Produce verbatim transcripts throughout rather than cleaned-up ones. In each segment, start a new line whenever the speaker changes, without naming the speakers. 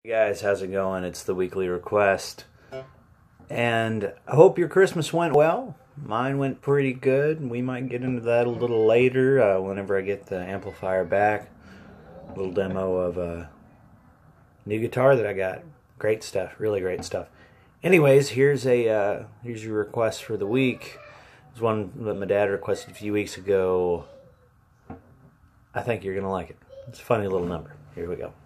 Hey guys, how's it going? It's the weekly request, and I hope your Christmas went well. Mine went pretty good. We might get into that a little later uh, whenever I get the amplifier back. A little demo of a new guitar that I got. Great stuff, really great stuff. Anyways, here's a uh, here's your request for the week. It was one that my dad requested a few weeks ago. I think you're gonna like it. It's a funny little number. Here we go.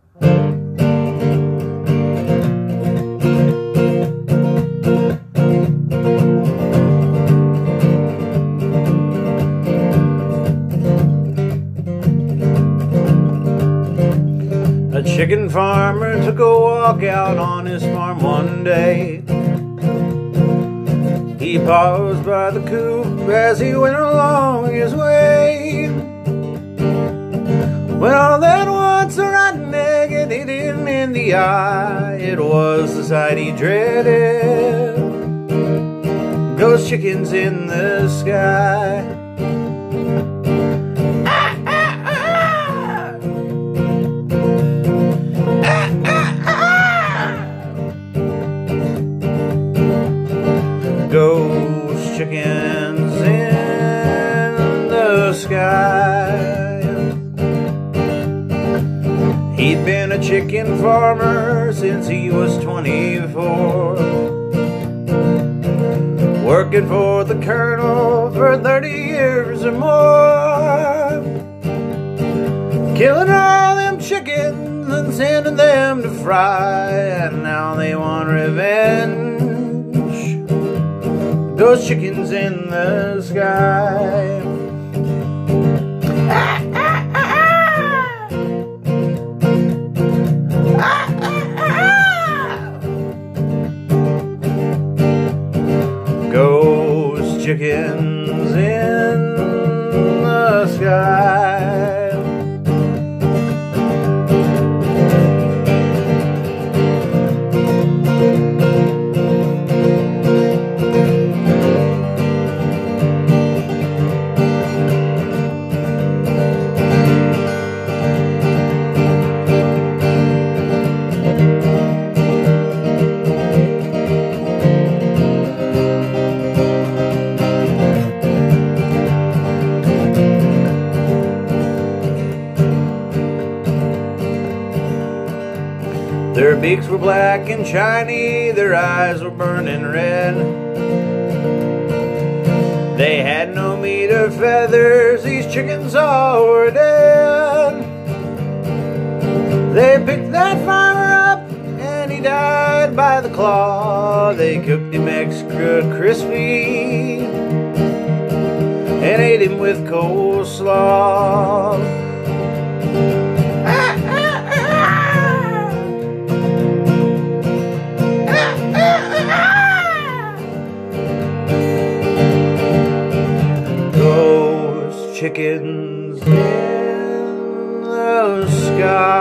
A chicken farmer took a walk out on his farm one day. He paused by the coop as he went along his way. When all that once a rotten egg had hit him in the eye, it was the sight he dreaded. Ghost chickens in the sky. Ghost chickens in the sky. He'd been a chicken farmer since he was twenty-four, working for the colonel for thirty years or more, killing all them chickens and sending them to fry, and now they want revenge. Ghost chickens in the sky. Ah, ah, ah, ah. Ah, ah, ah. Ghost chickens in the sky. Their beaks were black and shiny, their eyes were burning red. They had no meat or feathers, these chickens all were dead. They picked that farmer up and he died by the claw. They cooked him extra crispy and ate him with coleslaw. Chickens in the sky.